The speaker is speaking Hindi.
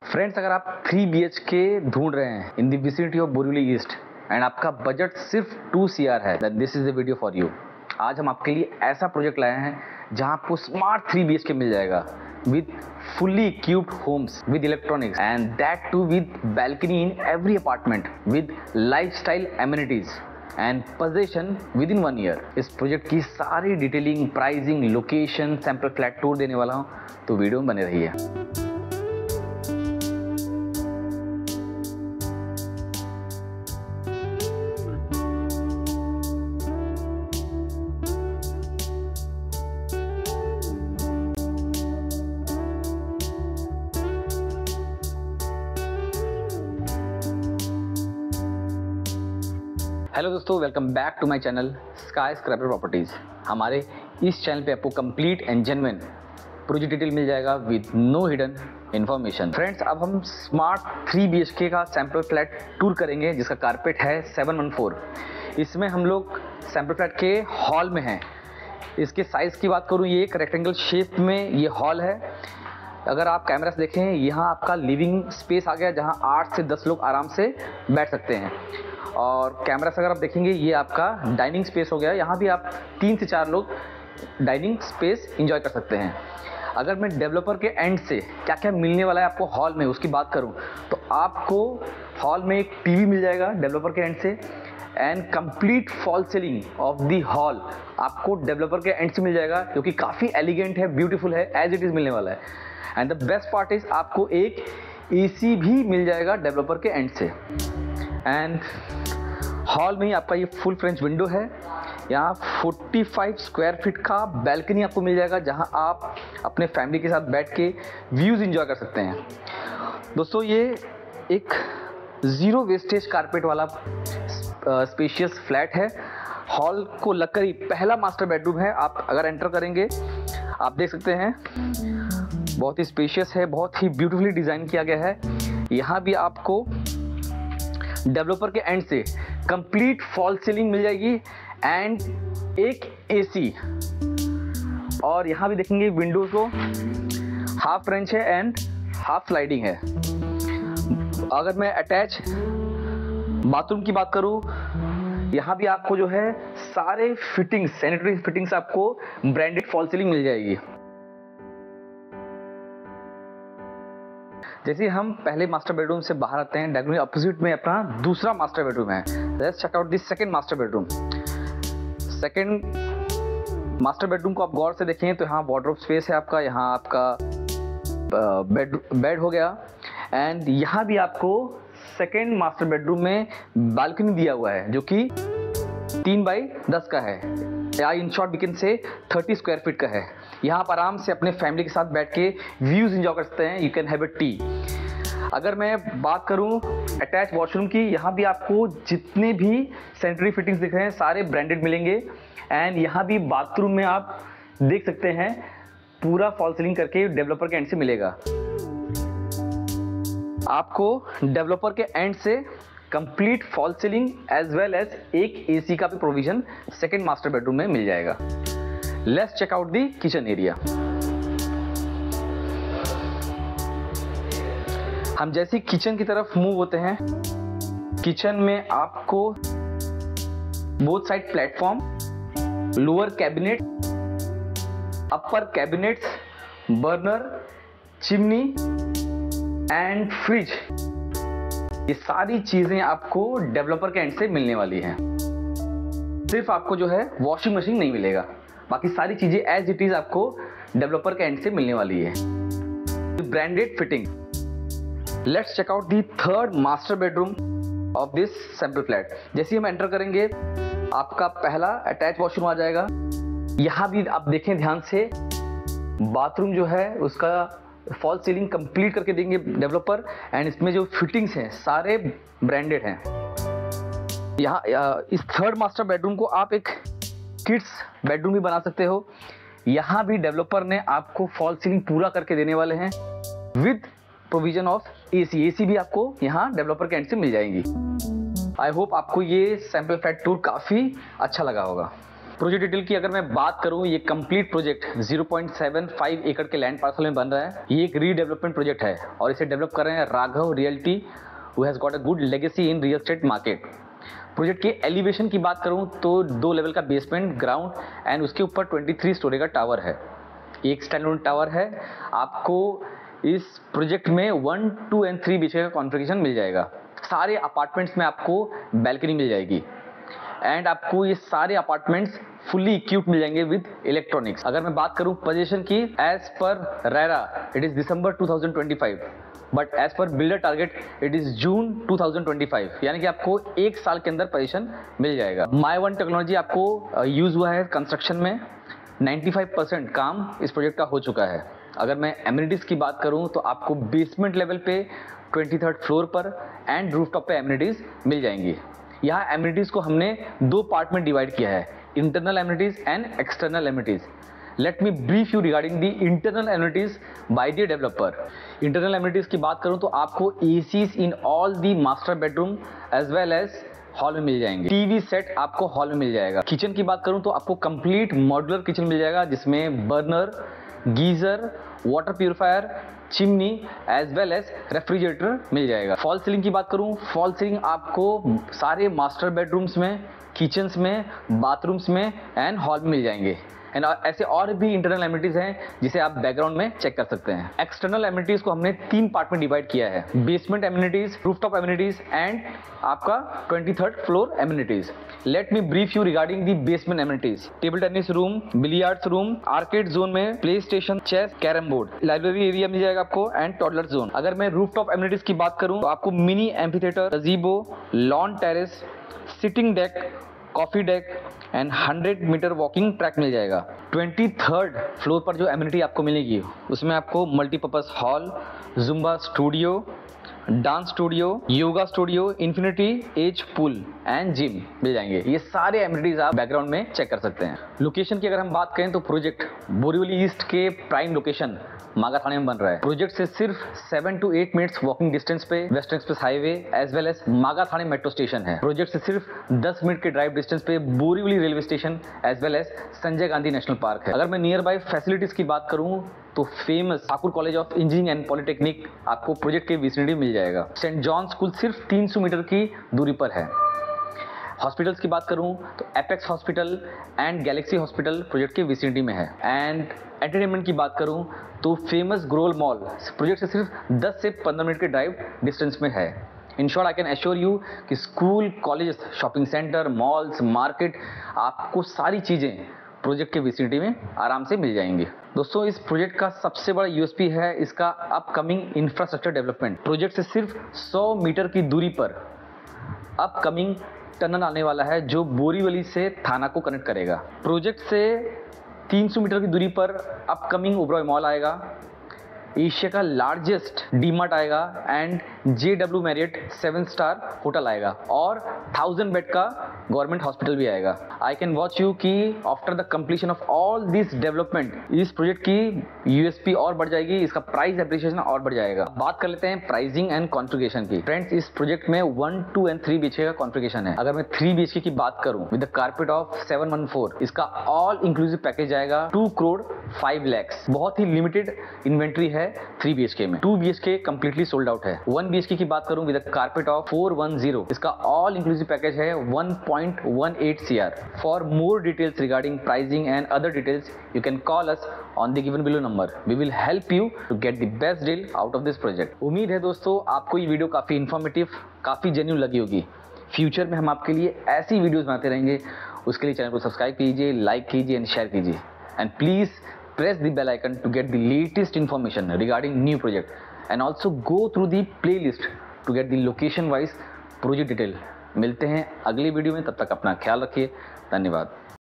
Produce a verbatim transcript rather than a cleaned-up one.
फ्रेंड्स, अगर आप थ्री बी एच के ढूंढ रहे हैं in the vicinity of Borivali east and आपका बजट सिर्फ टू सी आर है, then this is the video for you. आज हम आपके लिए ऐसा प्रोजेक्ट लाए हैं जहां आपको स्मार्ट थ्री बी एच के मिल जाएगा with fully equipped homes with electronics and that too with balcony in every apartment with lifestyle amenities and possession within one year। इस प्रोजेक्ट की सारी detailing, pricing, location, sample flat tour देने वाला हूं, तो वीडियो में बने रहिए। हेलो दोस्तों, welcome back to my channel skyscraper properties. हमारे इस चैनल पे आपको complete and genuine project detail मिल जाएगा with no hidden information. Friends, अब हम स्मार्ट थ्री बी एच के का सैंपल फ्लैट टूर करेंगे जिसका कारपेट है सेवन वन फोर। इसमें हम लोग सैंपल फ्लैट के हॉल में हैं। इसके साइज़ की बात करूँ, ये एक रेक्टेंगल शेप में ये हॉल है। अगर आप कैमरा से देखें, यहाँ आपका लिविंग स्पेस आ गया जहाँ आठ से दस लोग आराम से बैठ सकते हैं। और कैमरा से अगर आप देखेंगे, ये आपका डाइनिंग स्पेस हो गया। यहाँ भी आप तीन से चार लोग डाइनिंग स्पेस एंजॉय कर सकते हैं। अगर मैं डेवलपर के एंड से क्या क्या मिलने वाला है आपको हॉल में उसकी बात करूँ, तो आपको हॉल में एक टीवी मिल जाएगा डेवलपर के एंड से, and complete fall ceiling of the hall आपको डेवलपर के एंड से मिल जाएगा, जो कि काफ़ी एलिगेंट है, ब्यूटीफुल है, एज इट इज़ मिलने वाला है। And the best part is आपको एक ए सी भी मिल जाएगा डेवलपर के एंड से। एंड हॉल में ही आपका ये फुल फ्रेंच विंडो है। यहाँ पैंतालीस स्क्वायर फीट का बैल्कनी आपको मिल जाएगा जहाँ आप अपने फैमिली के साथ बैठ के व्यूज़ एंजॉय कर सकते हैं। दोस्तों, ये एक ज़ीरो वेस्टेज कारपेट वाला स्पेशियस फ्लैट है। हॉल को लगकर ही पहला मास्टर बेडरूम है। आप अगर एंटर करेंगे, आप देख सकते हैं बहुत ही स्पेशियस है, बहुत ही ब्यूटीफुली डिज़ाइन किया गया है। यहाँ भी आपको डेवलपर के एंड से कंप्लीट फॉल सीलिंग मिल जाएगी एंड एक एसी। और यहाँ भी देखेंगे विंडोज को हाफ फ्रेंच है एंड हाफ स्लाइडिंग है। अगर मैं अटैच बाथरूम की बात करूँ, यहाँ भी आपको जो है सारे फिटिंग्स, सैनिटरी फिटिंग्स आपको ब्रांडेड फॉल सीलिंग मिल जाएगी। जैसे हम पहले मास्टर बेडरूम से बाहर आते हैं, डायगोनली अपोजिट में अपना दूसरा मास्टर बेडरूम है। Let's check out this second master bedroom. Second master bedroom को आप गौर से देखें तो यहाँ वार्डरोब स्पेस है आपका, यहाँ आपका बेड बेड हो गया। एंड यहाँ भी आपको सेकंड मास्टर बेडरूम में बालकनी दिया हुआ है जो कि तीन बाई दस का है, या in short we can say तीस स्क्वायर फीट का है। यहाँ आप आराम से अपने फैमिली के साथ बैठ के व्यूज एंजॉय कर सकते हैं। You can have a tea. अगर मैं बात करूँ अटैच वॉशरूम की, यहाँ भी आपको जितने भी सैनिटरी फिटिंग्स दिख रहे हैं सारे ब्रांडेड मिलेंगे। एंड यहाँ भी बाथरूम में आप देख सकते हैं पूरा फॉल सीलिंग करके डेवलपर के एंड से मिलेगा। आपको डेवलपर के एंड से complete fall ceiling as well as एक एसी का भी प्रोविजन सेकंड मास्टर बेडरूम में मिल जाएगा। Let's check out the kitchen area. हम जैसे किचन की तरफ मूव होते हैं, किचन में आपको both side platform, lower cabinet, upper cabinet, burner, chimney and fridge, ये सारी चीजें आपको डेवलपर के एंड से मिलने वाली हैं। सिर्फ आपको जो है वॉशिंग मशीन नहीं मिलेगा, बाकी सारी चीजें एज इट इज आपको डेवलपर के एंड से मिलने वाली है, branded fitting. Let's check out the third master bedroom of this sample flat. जैसे ही हम एंटर करेंगे, आपका पहला अटैच वॉशरूम आ जाएगा। यहाँ भी आप देखें ध्यान से, बाथरूम जो है उसका फॉल सीलिंग कंप्लीट करके देंगे डेवलपर। एंड इसमें जो फिटिंग्स हैं सारे ब्रांडेड हैं। यहाँ इस थर्ड मास्टर बेडरूम को आप एक किड्स बेडरूम भी बना सकते हो। यहाँ भी डेवलपर ने आपको फॉल सीलिंग पूरा करके देने वाले हैं with provision of AC. AC भी आपको यहाँ डेवलपर के एंड से मिल जाएंगी। आई होप आपको ये सैंपल फ्लैट टूर काफ़ी अच्छा लगा होगा। प्रोजेक्ट डिटेल की अगर मैं बात करूं, ये complete project zero point seven five एकड़ के लैंड पार्सल में बन रहा है। ये एक रीडेवलपमेंट प्रोजेक्ट है और इसे डेवलप कर रहे हैं Raghav realty, who has got a good legacy in real estate market. Project के एलिवेशन की बात करूं तो दो लेवल का बेसमेंट, ग्राउंड एंड उसके ऊपर तेईस स्टोरी का टावर है। एक स्टैंडअलोन टावर है। आपको इस प्रोजेक्ट में one two and three BHK का कॉन्फ़िगरेशन मिल जाएगा। सारे अपार्टमेंट्स में आपको बैल्कनी मिल जाएगी एंड आपको ये सारे अपार्टमेंट्स फुली इक्विप्ड मिल जाएंगे विद इलेक्ट्रॉनिक्स। अगर मैं बात करूं पोजीशन की, as per RERA it is December two thousand twenty five, but as per builder target it is June two thousand twenty five, यानी कि आपको एक साल के अंदर पोजीशन मिल जाएगा। माई वन टेक्नोलॉजी आपको यूज हुआ है कंस्ट्रक्शन में। पचानवे परसेंट काम इस प्रोजेक्ट का हो चुका है। अगर मैं एमिनिटीज की बात करूं तो आपको बेसमेंट लेवल पे ट्वेंटी थर्ड फ्लोर पर एंड रूफटॉप पे एमिनिटीज मिल जाएंगी। यहाँ एमिनिटीज को हमने दो पार्ट में डिवाइड किया है, internal amenities and external amenities. Let me brief you regarding the internal amenities by the developer. Internal amenities की बात करूं तो आपको ACs in all the master bedroom as well as hall में मिल जाएंगे। टीवी सेट आपको हॉल में मिल जाएगा। किचन की बात करूं तो आपको कंप्लीट मॉड्यूलर किचन मिल जाएगा, जिसमें burner, geyser, water purifier, chimney as well as refrigerator मिल जाएगा। फॉल सीलिंग की बात करूं, फॉल सीलिंग आपको सारे मास्टर बेडरूम्स में, किचन्स में, बाथरूम्स में एंड हॉल में मिल जाएंगे। एंड ऐसे और भी इंटरनल एमिनिटीज हैं जिसे आप बैकग्राउंड में चेक कर सकते हैं। एक्सटर्नल एमिनिटीज को हमने तीन पार्ट में डिवाइड किया है, basement amenities, rooftop amenities and आपका twenty third floor amenities. Let me brief you regarding the basement amenities. Table tennis room, billiards room, arcade zone में play station, chess, carrom board, library area मिल जाएगा आपको एंड टॉडलर जोन। अगर मैं रूफटॉप एमिनिटीज की बात करूं तो आपको mini amphitheatre, gazebo, lawn terrace, sitting deck, coffee deck and hundred metre walking track मिल जाएगा। ट्वेंटी थर्ड फ्लोर पर जो एमिनिटी आपको मिलेगी उसमें आपको multipurpose hall, zumba studio, dance studio, yoga studio, infinity edge pool and gym मिल जाएंगे। ये सारे एमिनिटीज आप बैकग्राउंड में चेक कर सकते हैं। लोकेशन की अगर हम बात करें तो प्रोजेक्ट बोरीवली ईस्ट के प्राइम लोकेशन मागा थाने में बन रहा है। प्रोजेक्ट से सिर्फ seven to eight minutes walking distance पे western express highway as well as Magathane metro station है। प्रोजेक्ट से सिर्फ दस मिनट के ड्राइव डिस्टेंस पे Borivali railway station as well as Sanjay Gandhi national park है। अगर मैं नियर बाय फैसिलिटीज की बात करूं तो famous Thakur college of engineering and polytechnic आपको प्रोजेक्ट के विसिनिटी मिल जाएगा। सेंट जॉन स्कूल सिर्फ तीन सौ मीटर की दूरी पर है। हॉस्पिटल्स की बात करूं तो Apex hospital and Galaxy hospital project के विसिनिटी में है। एंड एंटरटेनमेंट की बात करूं तो फेमस ग्रोल मॉल प्रोजेक्ट से सिर्फ दस से पंद्रह मिनट के ड्राइव डिस्टेंस में है। In short I can assure you कि school, college, shopping centre, malls, market, आपको सारी चीज़ें प्रोजेक्ट के विसिनिटी में आराम से मिल जाएंगे। दोस्तों, इस प्रोजेक्ट का सबसे बड़ा यूएसपी है इसका अपकमिंग इंफ्रास्ट्रक्चर डेवलपमेंट। प्रोजेक्ट से सिर्फ सौ मीटर की दूरी पर अपकमिंग टनल आने वाला है जो बोरीवली से थाना को कनेक्ट करेगा। प्रोजेक्ट से तीन सौ मीटर की दूरी पर अपकमिंग ओबरॉय मॉल आएगा, एशिया का लार्जेस्ट डीमार्ट आएगा and J W Marriott seven star hotel आएगा और थाउजेंड बेड का गवर्नमेंट हॉस्पिटल भी आएगा। आई कैन वॉच यू कि after the completion of all this development इस प्रोजेक्ट की यूएसपी और बढ़ जाएगी, इसका प्राइस एप्रिसिएशन और बढ़ जाएगा। बात कर लेते हैं प्राइसिंग एंड कॉन्फ़िगरेशन की। फ्रेंड्स, इस प्रोजेक्ट में one two and three BHK का कॉन्फ़िगरेशन है। अगर मैं थ्री बीएचके की बात करूं with the carpet of seven one four, इसका ऑल इंक्लूसिव पैकेज आएगा टू करोड़ फाइव लैक्स। बहुत ही लिमिटेड इन्वेंट्री है थ्री बीएचके में। Two BHK completely sold out है। वन बीएचके की बात करूं with the carpet of four one zero, इसका ऑल इंक्लूसिव पैकेज है one point one eight CR. For more details regarding pricing and other details you can call us on the given below number. We will help you to get the best deal out of this project. उम्मीद है दोस्तों आपको ये वीडियो काफी इन्फॉर्मेटिव, काफी जेन्युइन लगी होगी। फ्यूचर में हम आपके लिए ऐसी वीडियोस बनाते रहेंगे। उसके लिए चैनल को सब्सक्राइब कीजिए, लाइक कीजिए एंड शेयर कीजिए and please press the bell icon to get the latest information regarding new project and also go through the playlist to get the location wise project detail। मिलते हैं अगली वीडियो में, तब तक अपना ख्याल रखिए। धन्यवाद।